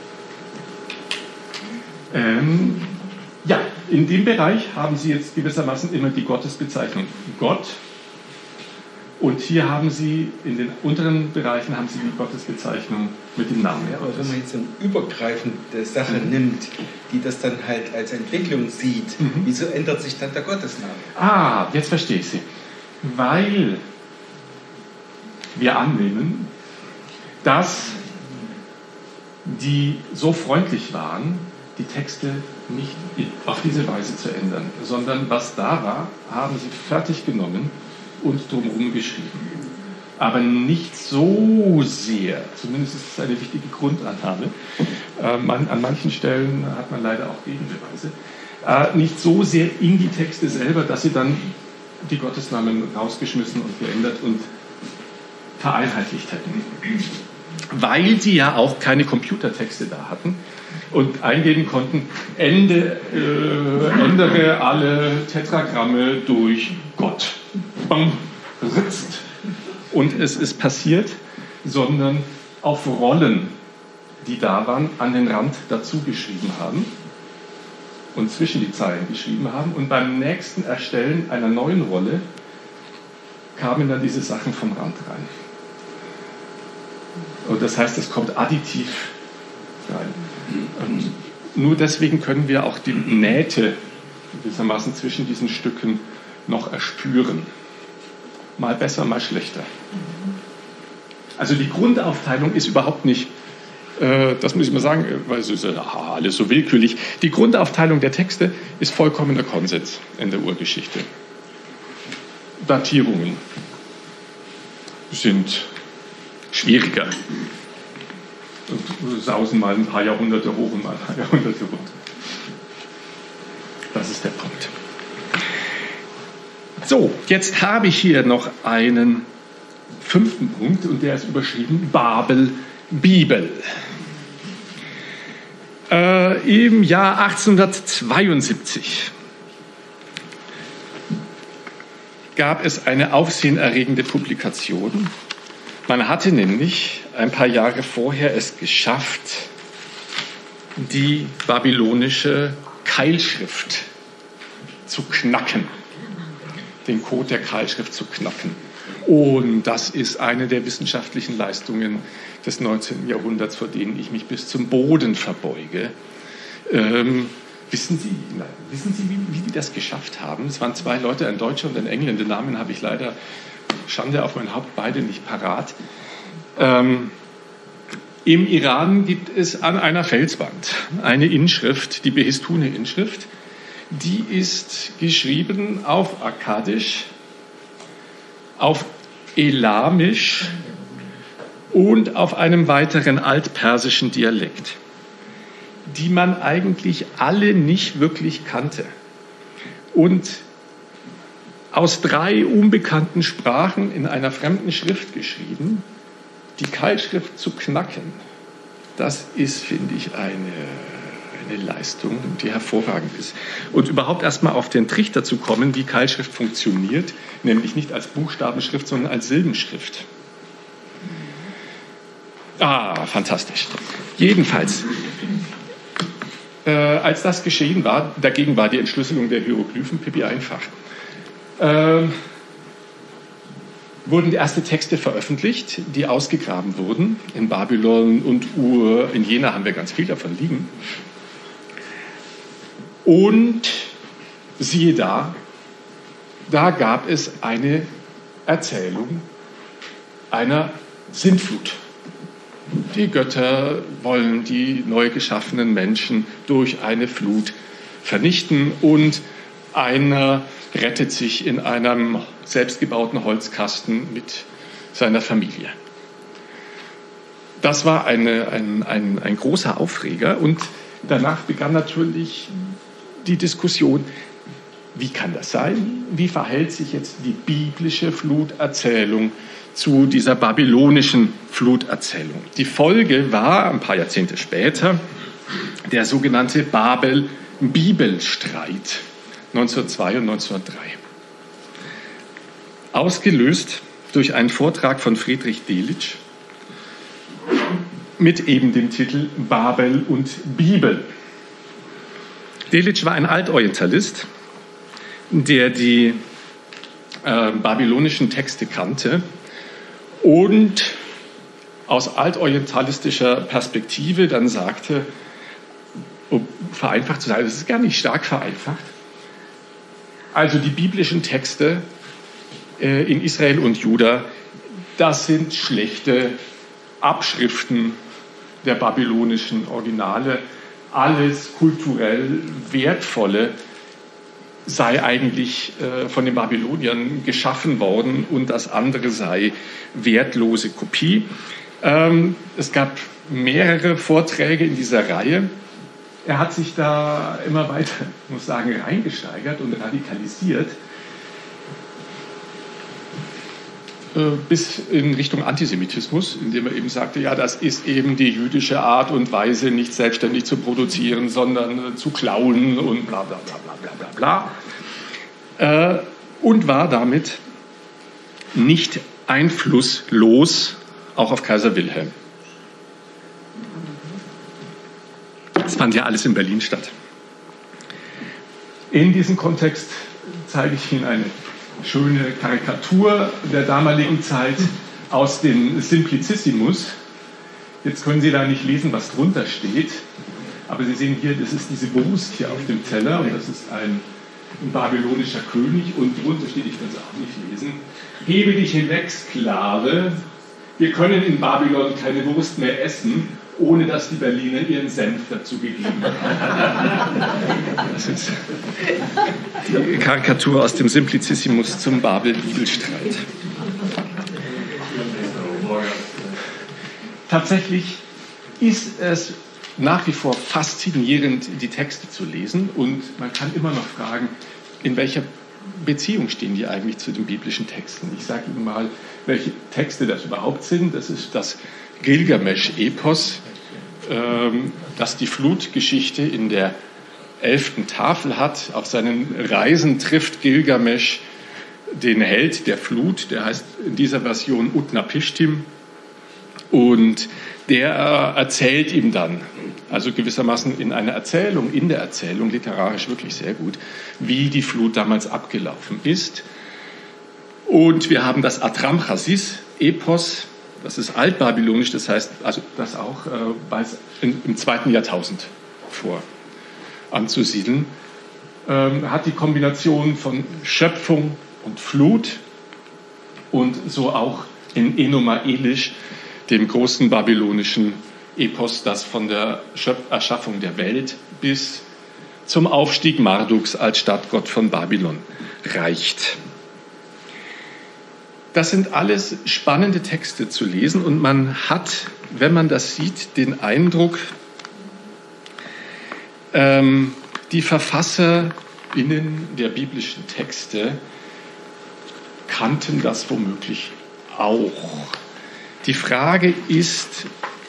Ja, in dem Bereich haben Sie jetzt gewissermaßen immer die Gottesbezeichnung Gott. Und hier haben Sie, in den unteren Bereichen, haben Sie die Gottesbezeichnung mit dem Namen. Ja, aber wenn man jetzt so eine übergreifende Sache nimmt, die das dann halt als Entwicklung sieht, wieso ändert sich dann der Gottesname? Ah, jetzt verstehe ich Sie. Weil wir annehmen, dass die so freundlich waren, die Texte nicht auf diese Weise zu ändern, sondern was da war, haben sie fertig genommen und drumherum geschrieben. Aber nicht so sehr, zumindest ist es eine wichtige Grundannahme, an manchen Stellen hat man leider auch Gegenbeweise, nicht so sehr in die Texte selber, dass sie dann die Gottesnamen rausgeschmissen und geändert und vereinheitlicht hätten. weil die ja auch keine Computertexte da hatten und eingeben konnten, ändere alle Tetragramme durch Gott. Bam, ritzt. Und es ist passiert, sondern auf Rollen, die da waren, an den Rand dazu geschrieben haben und zwischen die Zeilen geschrieben haben. Und beim nächsten Erstellen einer neuen Rolle kamen dann diese Sachen vom Rand rein. Und das heißt, es kommt additiv rein. Und nur deswegen können wir auch die Nähte gewissermaßen zwischen diesen Stücken noch erspüren. Mal besser, mal schlechter. Also die Grundaufteilung ist überhaupt nicht, das muss ich mal sagen, weil es ist alles so willkürlich. Die Grundaufteilung der Texte ist vollkommener Konsens in der Urgeschichte. Datierungen sind schwieriger und sausen mal ein paar Jahrhunderte hoch und mal ein paar Jahrhunderte runter. Das ist der Punkt. So, jetzt habe ich hier noch einen 5. Punkt und der ist überschrieben Babel Bibel. Im Jahr 1872 gab es eine aufsehenerregende Publikation. Man hatte nämlich ein paar Jahre vorher es geschafft, die babylonische Keilschrift zu knacken, den Code der Keilschrift zu knacken. Und das ist eine der wissenschaftlichen Leistungen des 19. Jahrhunderts, vor denen ich mich bis zum Boden verbeuge. Wissen Sie, wie die das geschafft haben? Es waren 2 Leute, ein Deutscher und ein Engländer. Den Namen habe ich leider, Schande auf mein Haupt, beide nicht parat. Im Iran gibt es an einer Felswand eine Inschrift, die Behistune-Inschrift. Die ist geschrieben auf Akkadisch, auf Elamisch und auf einem weiteren altpersischen Dialekt, die man eigentlich alle nicht wirklich kannte. Und aus 3 unbekannten Sprachen in einer fremden Schrift geschrieben, die Keilschrift zu knacken, das ist, finde ich, eine Leistung, die hervorragend ist. Und überhaupt erstmal auf den Trichter zu kommen, wie Keilschrift funktioniert, nämlich nicht als Buchstabenschrift, sondern als Silbenschrift. Fantastisch. Jedenfalls, als das geschehen war, dagegen war die Entschlüsselung der Hieroglyphen pipi einfach, wurden die ersten Texte veröffentlicht, die ausgegraben wurden. In Babylon und Ur, in Jena haben wir ganz viel davon liegen. Und siehe da gab es eine Erzählung einer Sintflut. Die Götter wollen die neu geschaffenen Menschen durch eine Flut vernichten und einer rettet sich in einem selbstgebauten Holzkasten mit seiner Familie. Das war ein großer Aufreger und danach begann natürlich die Diskussion, wie kann das sein? Wie verhält sich jetzt die biblische Fluterzählung zu dieser babylonischen Fluterzählung? Die Folge war, ein paar Jahrzehnte später, der sogenannte Babel-Bibelstreit 1902 und 1903. Ausgelöst durch einen Vortrag von Friedrich Delitzsch mit eben dem Titel Babel und Bibel. Delitzsch war ein Altorientalist, der die babylonischen Texte kannte und aus altorientalistischer Perspektive dann sagte, um vereinfacht zu sagen, das ist gar nicht stark vereinfacht, also die biblischen Texte in Israel und Juda, das sind schlechte Abschriften der babylonischen Originale. Alles kulturell Wertvolle sei eigentlich von den Babyloniern geschaffen worden und das andere sei wertlose Kopie. Es gab mehrere Vorträge in dieser Reihe. Er hat sich da immer weiter, ich muss sagen, reingesteigert und radikalisiert. bis in Richtung Antisemitismus, indem er eben sagte, ja, das ist eben die jüdische Art und Weise, nicht selbstständig zu produzieren, sondern zu klauen und bla bla bla bla bla bla. Und war damit nicht einflusslos auch auf Kaiser Wilhelm. Das fand ja alles in Berlin statt. In diesem Kontext zeige ich Ihnen eine schöne Karikatur der damaligen Zeit aus dem Simplicissimus. Jetzt können Sie da nicht lesen, was drunter steht, aber Sie sehen hier, das ist diese Wurst hier auf dem Teller und das ist ein babylonischer König und drunter steht, ich kann es auch nicht lesen, hebe dich hinweg, Sklave, wir können in Babylon keine Wurst mehr essen, ohne dass die Berliner ihren Senf dazu gegeben haben. Das ist die Karikatur aus dem Simplicissimus zum Babel-Bibelstreit. Tatsächlich ist es nach wie vor faszinierend, die Texte zu lesen und man kann immer noch fragen, in welcher Beziehung stehen die eigentlich zu den biblischen Texten. Ich sage Ihnen mal, welche Texte das überhaupt sind. Das ist das Gilgamesch-Epos, das die Flutgeschichte in der 11. Tafel hat. Auf seinen Reisen trifft Gilgamesch den Held der Flut, der heißt in dieser Version Utnapishtim, und der erzählt ihm dann, also gewissermaßen in der Erzählung, literarisch wirklich sehr gut, wie die Flut damals abgelaufen ist. Und wir haben das Adramchasis-Epos, das ist altbabylonisch, das heißt, also das auch im 2. Jahrtausend vor anzusiedeln, hat die Kombination von Schöpfung und Flut und so auch in Enuma Elish, dem großen babylonischen Epos, das von der Erschaffung der Welt bis zum Aufstieg Marduks als Stadtgott von Babylon reicht. Das sind alles spannende Texte zu lesen und man hat, wenn man das sieht, den Eindruck, die VerfasserInnen der biblischen Texte kannten das womöglich auch. Die Frage ist,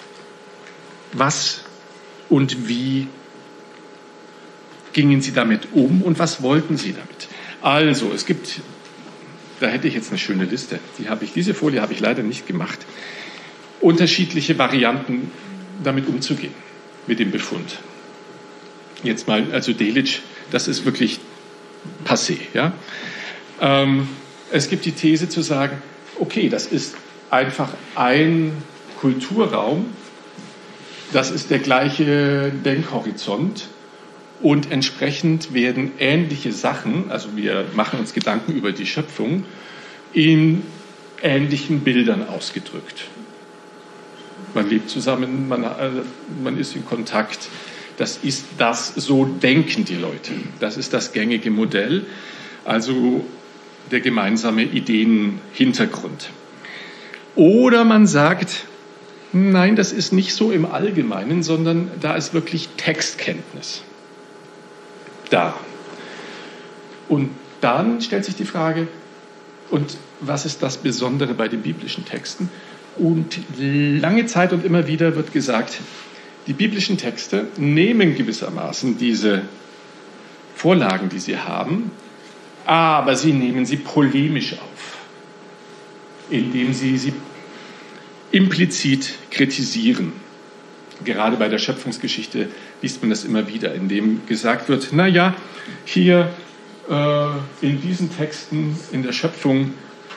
was und wie gingen sie damit um und was wollten sie damit? Also, es gibt, da hätte ich jetzt eine schöne Liste, diese Folie habe ich leider nicht gemacht, unterschiedliche Varianten damit umzugehen, mit dem Befund. Jetzt mal, also Delitzsch, das ist wirklich passé. Ja? Es gibt die These zu sagen, okay, das ist einfach ein Kulturraum, das ist der gleiche Denkhorizont und entsprechend werden ähnliche Sachen, also wir machen uns Gedanken über die Schöpfung, in ähnlichen Bildern ausgedrückt. Man lebt zusammen, man ist in Kontakt, so denken die Leute. Das ist das gängige Modell, also der gemeinsame Ideenhintergrund. Oder man sagt, nein, das ist nicht so im Allgemeinen, sondern da ist wirklich Textkenntnis da. Und dann stellt sich die Frage, und was ist das Besondere bei den biblischen Texten? Und lange Zeit und immer wieder wird gesagt, die biblischen Texte nehmen gewissermaßen diese Vorlagen, die sie haben, aber sie nehmen sie polemisch auf, indem sie implizit kritisieren. Gerade bei der Schöpfungsgeschichte liest man das immer wieder, indem gesagt wird, naja, hier in diesen Texten in der Schöpfung,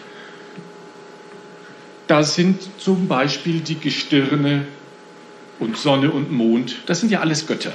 da sind zum Beispiel die Gestirne und Sonne und Mond, das sind ja alles Götter.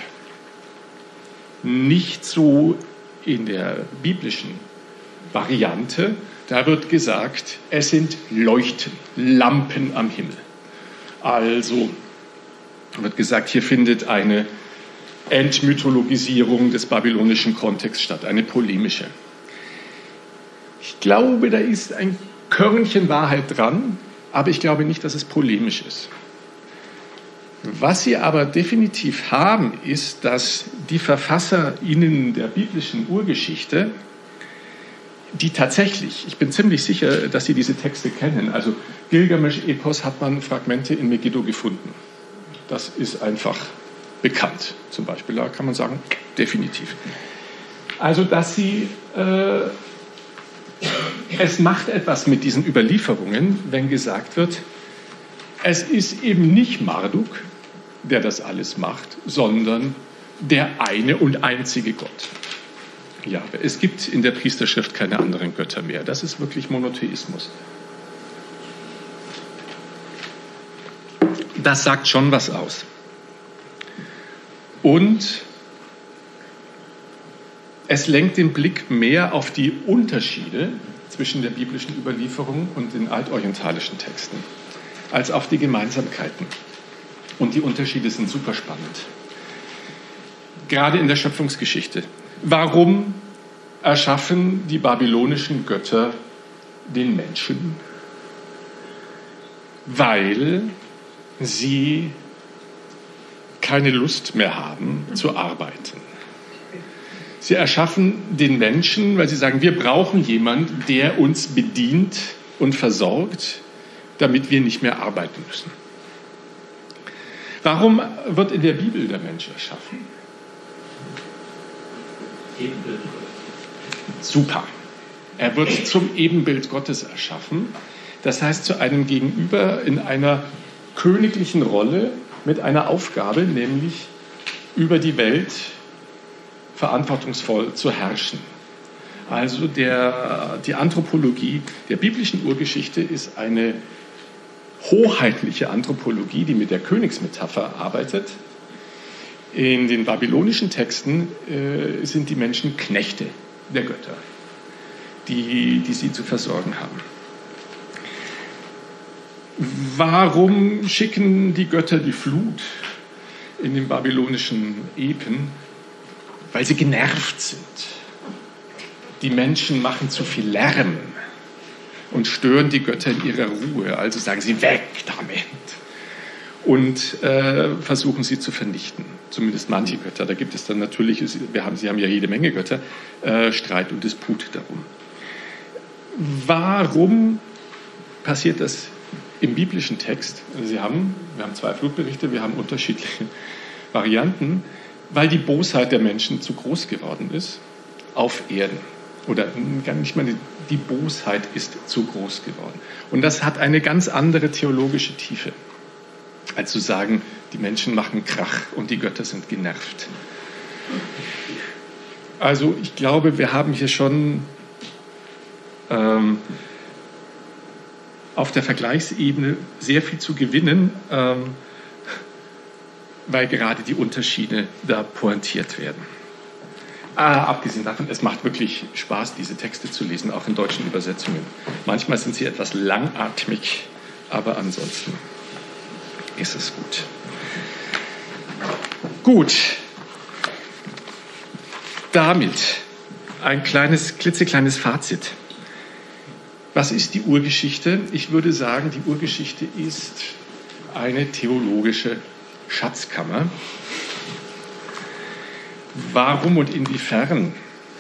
Nicht so in der biblischen Variante, da wird gesagt, es sind Leuchten, Lampen am Himmel. Also wird gesagt, hier findet eine Entmythologisierung des babylonischen Kontexts statt, eine polemische. Ich glaube, da ist ein Körnchen Wahrheit dran, aber ich glaube nicht, dass es polemisch ist. Was sie aber definitiv haben, ist, dass die VerfasserInnen der biblischen Urgeschichte die tatsächlich, ich bin ziemlich sicher, dass Sie diese Texte kennen. Also Gilgamesch-Epos hat man Fragmente in Megiddo gefunden. Das ist einfach bekannt, zum Beispiel. Da kann man sagen, definitiv. Also, dass sie, es macht etwas mit diesen Überlieferungen, wenn gesagt wird, es ist eben nicht Marduk, der das alles macht, sondern der eine und einzige Gott. Ja, es gibt in der Priesterschrift keine anderen Götter mehr. Das ist wirklich Monotheismus. Das sagt schon was aus. Und es lenkt den Blick mehr auf die Unterschiede zwischen der biblischen Überlieferung und den altorientalischen Texten, als auf die Gemeinsamkeiten. Und die Unterschiede sind super spannend. Gerade in der Schöpfungsgeschichte. Warum erschaffen die babylonischen Götter den Menschen? Weil sie keine Lust mehr haben zu arbeiten. Sie erschaffen den Menschen, weil sie sagen, wir brauchen jemanden, der uns bedient und versorgt, damit wir nicht mehr arbeiten müssen. Warum wird in der Bibel der Mensch erschaffen? Ebenbild. Super. Er wird zum Ebenbild Gottes erschaffen. Das heißt, zu einem Gegenüber in einer königlichen Rolle mit einer Aufgabe, nämlich über die Welt verantwortungsvoll zu herrschen. Also die Anthropologie der biblischen Urgeschichte ist eine hoheitliche Anthropologie, die mit der Königsmetapher arbeitet. In den babylonischen Texten sind die Menschen Knechte der Götter, die sie zu versorgen haben. Warum schicken die Götter die Flut in den babylonischen Epen? Weil sie genervt sind. Die Menschen machen zu viel Lärm und stören die Götter in ihrer Ruhe. Also sagen sie, weg damit. Und versuchen sie zu vernichten. Zumindest manche Götter. Da gibt es dann natürlich, sie haben ja jede Menge Götter, Streit und Disput darum. Warum passiert das im biblischen Text? Also wir haben 2 Flutberichte, wir haben unterschiedliche Varianten, weil die Bosheit der Menschen zu groß geworden ist auf Erden. Oder gar nicht mal, die Bosheit ist zu groß geworden. Und das hat eine ganz andere theologische Tiefe, als zu sagen, die Menschen machen Krach und die Götter sind genervt. Also ich glaube, wir haben hier schon auf der Vergleichsebene sehr viel zu gewinnen, weil gerade die Unterschiede da pointiert werden. Abgesehen davon, es macht wirklich Spaß, diese Texte zu lesen, auch in deutschen Übersetzungen. Manchmal sind sie etwas langatmig, aber ansonsten ist es gut. Gut, damit ein klitzekleines Fazit. Was ist die Urgeschichte? Ich würde sagen, die Urgeschichte ist eine theologische Schatzkammer. Warum und inwiefern?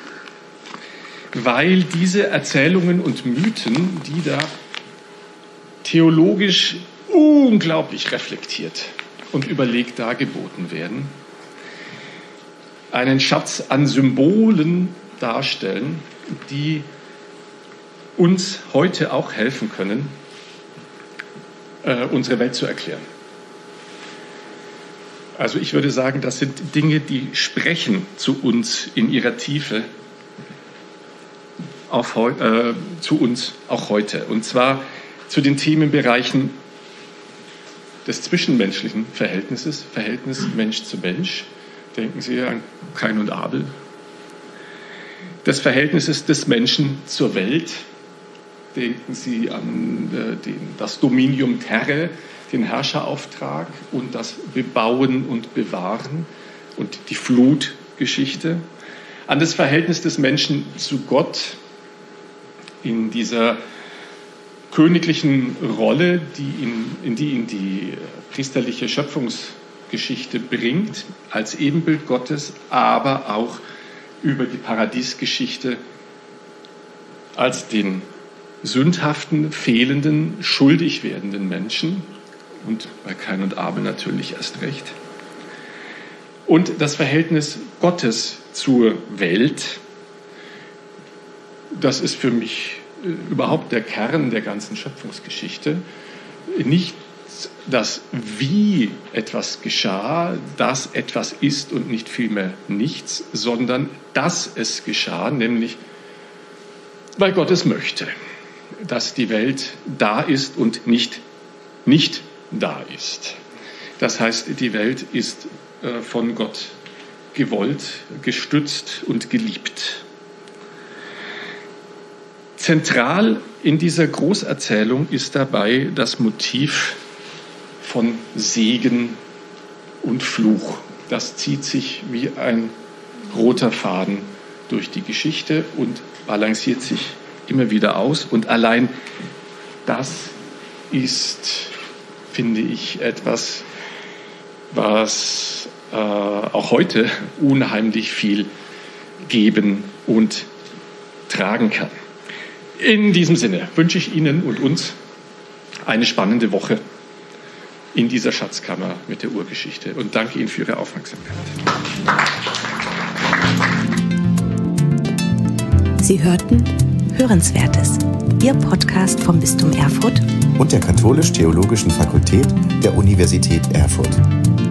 Weil diese Erzählungen und Mythen, die da theologisch unglaublich reflektiert und überlegt dargeboten werden, einen Schatz an Symbolen darstellen, die uns heute auch helfen können, unsere Welt zu erklären. Also ich würde sagen, das sind Dinge, die sprechen zu uns in ihrer Tiefe, zu uns auch heute. Und zwar zu den Themenbereichen des zwischenmenschlichen Verhältnisses, Verhältnis Mensch zu Mensch. Denken Sie an Kain und Abel. Des Verhältnisses des Menschen zur Welt. Denken Sie an das Dominium Terrae, den Herrscherauftrag und das Bebauen und Bewahren und die Flutgeschichte. An das Verhältnis des Menschen zu Gott in dieser königlichen Rolle, in die ihn die priesterliche Schöpfungsgeschichte bringt, als Ebenbild Gottes, aber auch über die Paradiesgeschichte als den sündhaften, fehlenden, schuldig werdenden Menschen und bei Kain und Abel natürlich erst recht. Und das Verhältnis Gottes zur Welt, das ist für mich überhaupt der Kern der ganzen Schöpfungsgeschichte. Nicht das, wie etwas geschah, dass etwas ist und nicht vielmehr nichts, sondern dass es geschah, nämlich weil Gott es möchte, dass die Welt da ist und nicht da ist. Das heißt, die Welt ist von Gott gewollt, gestützt und geliebt. Zentral in dieser Großerzählung ist dabei das Motiv von Segen und Fluch. Das zieht sich wie ein roter Faden durch die Geschichte und balanciert sich immer wieder aus. Und allein das ist, finde ich, etwas, was auch heute unheimlich viel geben und tragen kann. In diesem Sinne wünsche ich Ihnen und uns eine spannende Woche in dieser Schatzkammer mit der Urgeschichte und danke Ihnen für Ihre Aufmerksamkeit. Sie hörten Hörenswertes, Ihr Podcast vom Bistum Erfurt und der Katholisch-Theologischen Fakultät der Universität Erfurt.